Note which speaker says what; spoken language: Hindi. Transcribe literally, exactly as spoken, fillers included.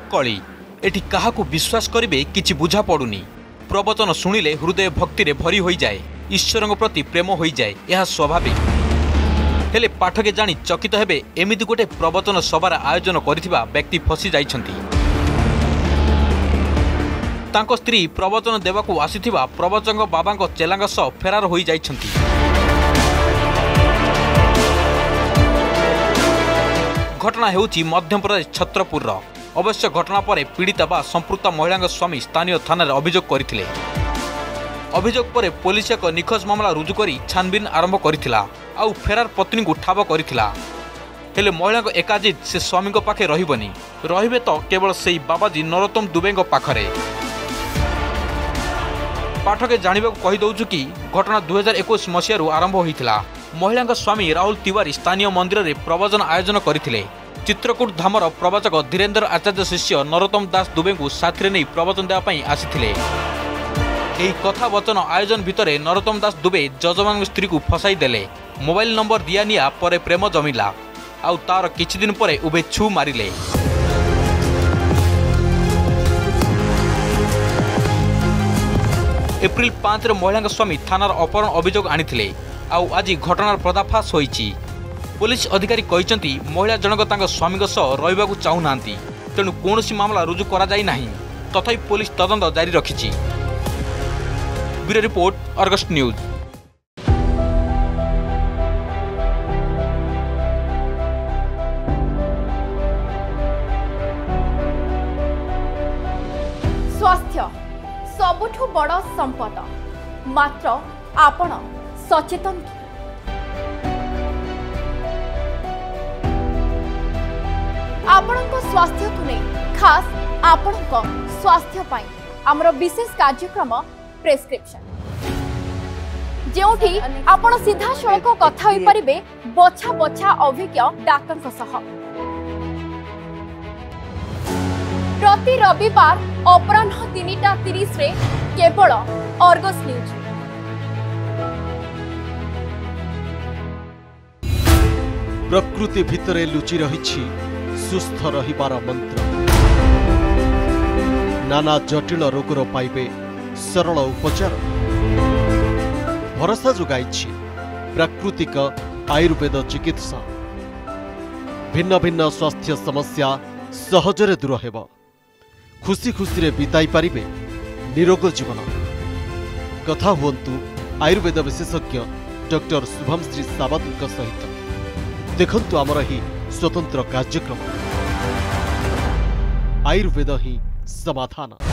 Speaker 1: कली एठी काहाकू विश्वास करिवे किछि बुझा पड़ुनी। प्रवचन शुणिले हृदय भक्ति रे भरी होई जाए, ईश्वर प्रति प्रेम होई जाए, यह स्वाभाविक। हेले पाठके जानी चकित हेबे एमिति गोटे प्रवचन सभार आयोजन करिथिबा व्यक्ति फसी जाइछंती। तांको स्त्री प्रवचन देवाकू आसीथिबा प्रवचक बाबांको चेलांग सह फेरार होई जाइछंती। घटना हेउची मध्यप्रदेश छत्रपुर। अवश्य घटना पर पीड़िता बा संपृक्त महिला स्वामी स्थानीय थाना अभियोग करथिले। अभियोग पर पुलिस एक निखोज मामला रुजु करी छानबीन आरंभ करिथिला आउ फेरार पत्नी को ठाब करिथिला। हेले महिला एकाजित से स्वामी पाखे रहिबनी, रहिबे तो केवल सेई बाबाजी नरोत्तम दुबे पाखरे। पाठके जानिबा को कहि दउछु कि घटना दुई हजार इक्कीस मसीह आरंभ होइथिला। महिला स्वामी राहुल तिवारी स्थानीय मंदिर में प्रवचन आयोजन करथिले। चित्रकूट धामर प्रवचक धीरेन्द्र आचार्य शिष्य नरोत्तम दास दुबे को साथी नहीं प्रवचन देवाई आसीथिले। एही कथा वचन आयोजन भितरे नरोत्तम दास दुबे जजमान स्त्री को फसाई देले। मोबाइल नंबर दिया निया परे प्रेम जमिला आउ तार किछि दिन परे उभे छु मारिले। एप्रिल पांच महिला स्वामी थानार अपहरण अभियोग आनिथिले आउ आज घटनार पर्दाफाश होईची। पुलिस अधिकारी कहिसंती महिला जनक तांको स्वामी सह रहिबाकू चाहू नांती, तेणु कोनोसी मामला रुजु करा जाई नाही। तथापि पुलिस तदंत जारी रखिछि। Bureau report, Argus news.
Speaker 2: स्वास्थ्य सबुठु बड़ संपद, मात्र आपण सचेतन कि आपणको स्वास्थ्य को नहीं, खास आपणको स्वास्थ्य पाई हमरो विशेष कार्यक्रम प्रेस्क्रिप्शन, जेउठी आपण सीधा सड़क कथा होई परिबे बछा बछा अभिज्ञ डाक्टर सह। प्रति रविवार अपराह्न तीनटा तीस रे केवल अर्गस न्यूज।
Speaker 3: प्रकृति भितरे लुचि रहिछि सुस्थ रहिबार मंत्र। नाना जटिल रोगर पाइबे सरल उपचार। भरोसा जोगाइछि प्राकृतिक आयुर्वेद चिकित्सा। भिन्न भिन्न स्वास्थ्य समस्या सहजरे दूर हेब। खुशी खुशी रे बिताई पारिबे निरोग जीवन। कथा हुअन्तु आयुर्वेद विशेषज्ञ डॉक्टर शुभमश्री सावंत सहित। देखंतु आमर ही स्वतंत्र कार्यक्रम आयुर्वेद ही समाधान।